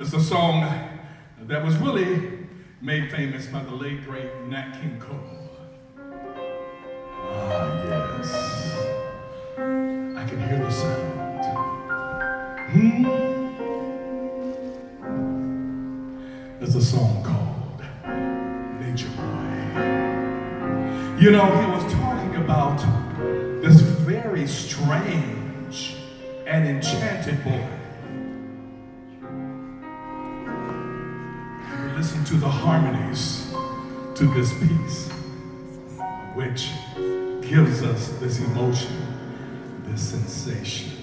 It's a song that was really made famous by the late, great Nat King Cole. Ah, yes. I can hear the sound. There's a song called Nature Boy. You know, he was talking about this very strange and enchanted boy. Listen to the harmonies to this piece, which gives us this emotion, this sensation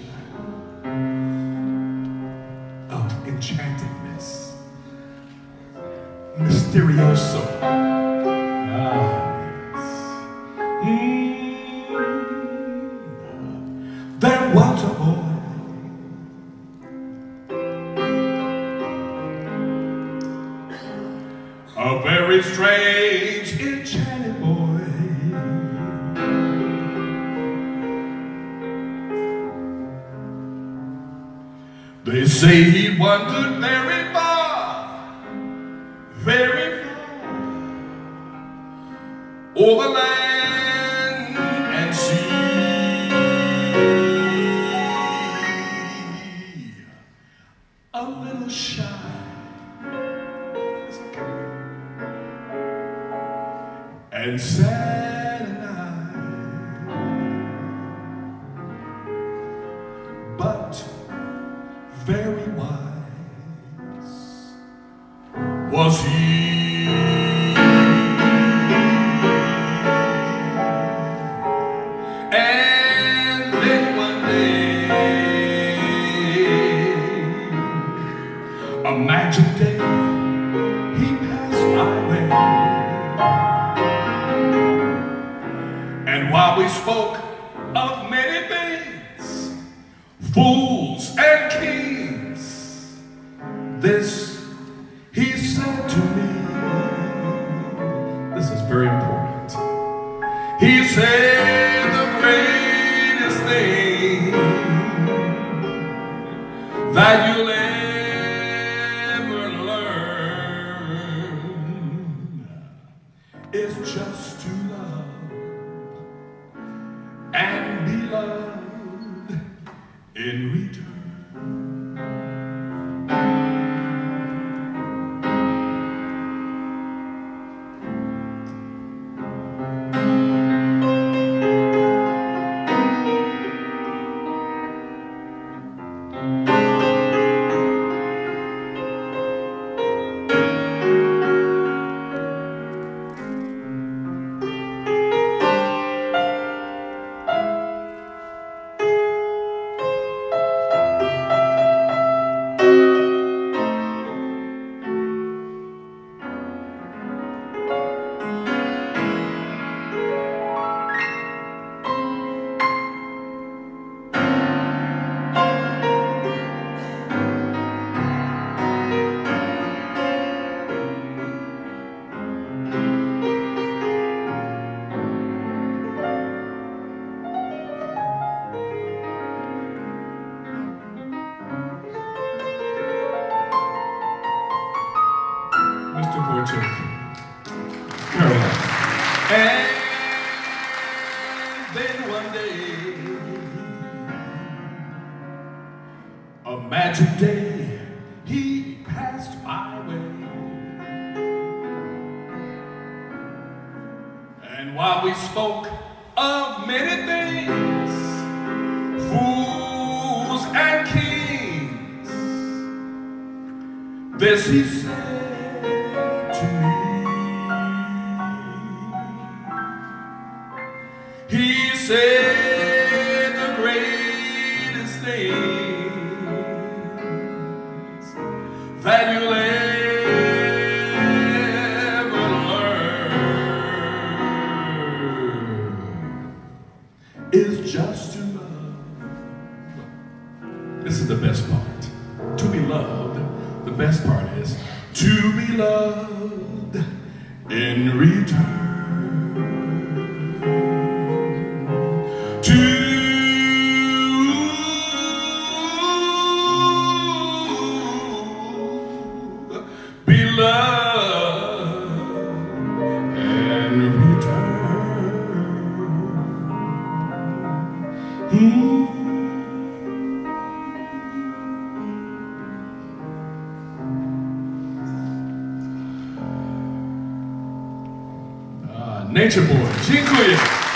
of enchantedness, mysterioso. There was a boy. A very strange, enchanted boy. They say he wandered very far, over land and sea. A little shy. And sad and but very wise was he. And then one day, a magic day, he passed my way. And while we spoke of many things, fools and kings, this he said to me. This is very important. He said the greatest thing that you'll ever learn is just to love and be loved in return. Mr. Wojciech, Caroline. And then one day, a magic day, he passed my way. And while we spoke of many things, fools and kings, this he said to me. He said the greatest things that you'll ever learn is just to love. This is the best part. To be loved, the best part is to be loved in return. Nature Boy, dziękuję.